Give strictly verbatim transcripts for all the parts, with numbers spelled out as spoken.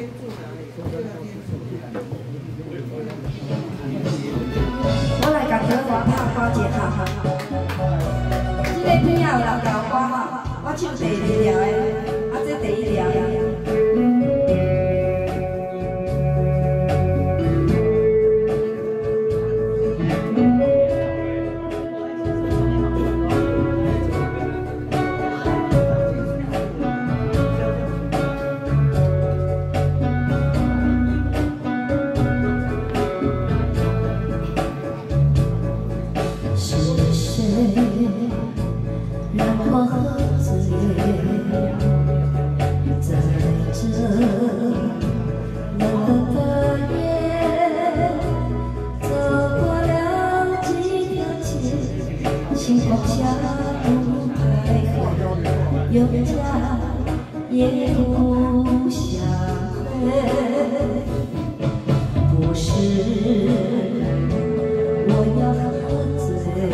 我来甲小花拍拍一下哈。这个边仔有人教我哈，我唱第二条的，啊这第一条。 星光下不开口，有家也不相会。不是我要喝醉，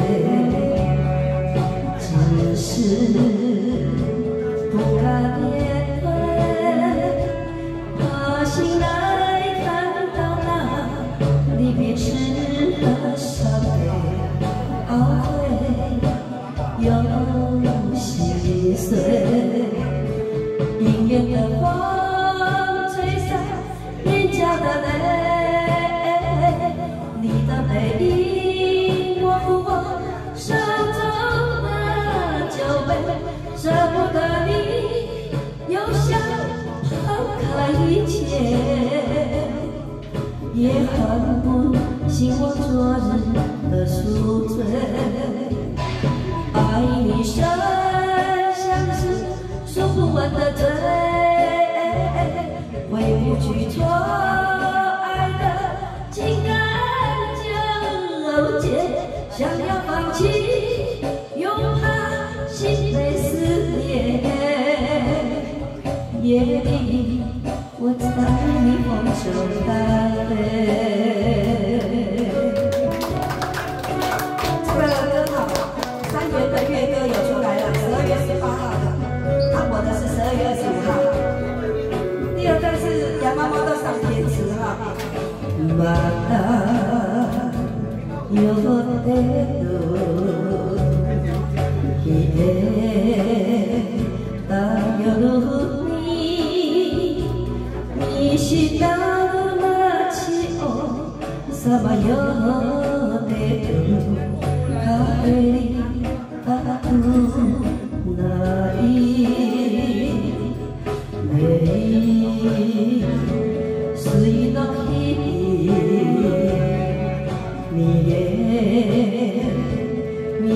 只是不敢面对。怕醒来看到那离别时的伤悲，懊悔。 有心碎，迎面的风吹散眼角的泪，你的背影模糊我手中的酒杯，舍不得你，又想抛开一切，也恨不醒我昨日的宿醉。 爱你深像是诉不完的罪，回不去错爱的情感纠结，想要放弃，又怕心被撕裂。夜里我在你梦中单飞。 的乐歌有出来了，十二月十八号的，啊，我的是十二月二十五号。第二段是羊毛毛的上天池哈。また寄ってと来てた夜に西田の街をさまよってる帰り ない泪水の日々見え道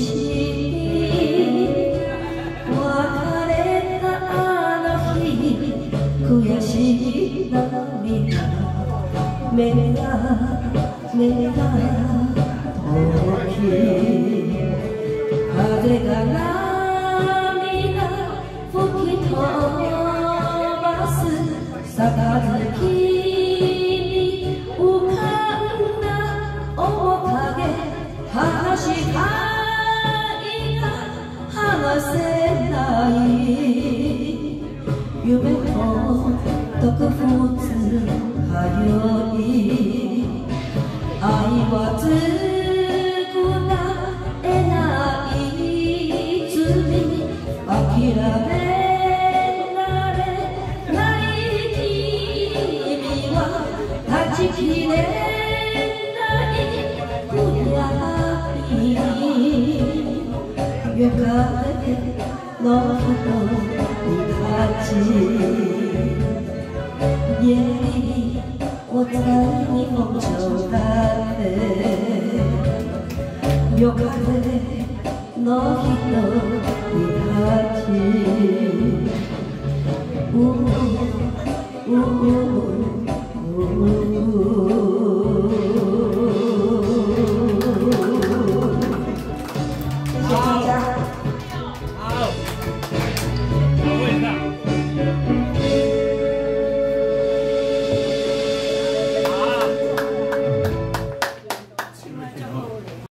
に別れたあの日悔しい涙目が目が大きい 風が涙吹き飛ばす杯に浮かんだ面影話したいが話せない夢と特別通い愛はず 諦められない君は断ち切れない悔やみよかれの人に立ち夜里我在你梦中单飞よかれ の人に立ち、ううう谢谢大家。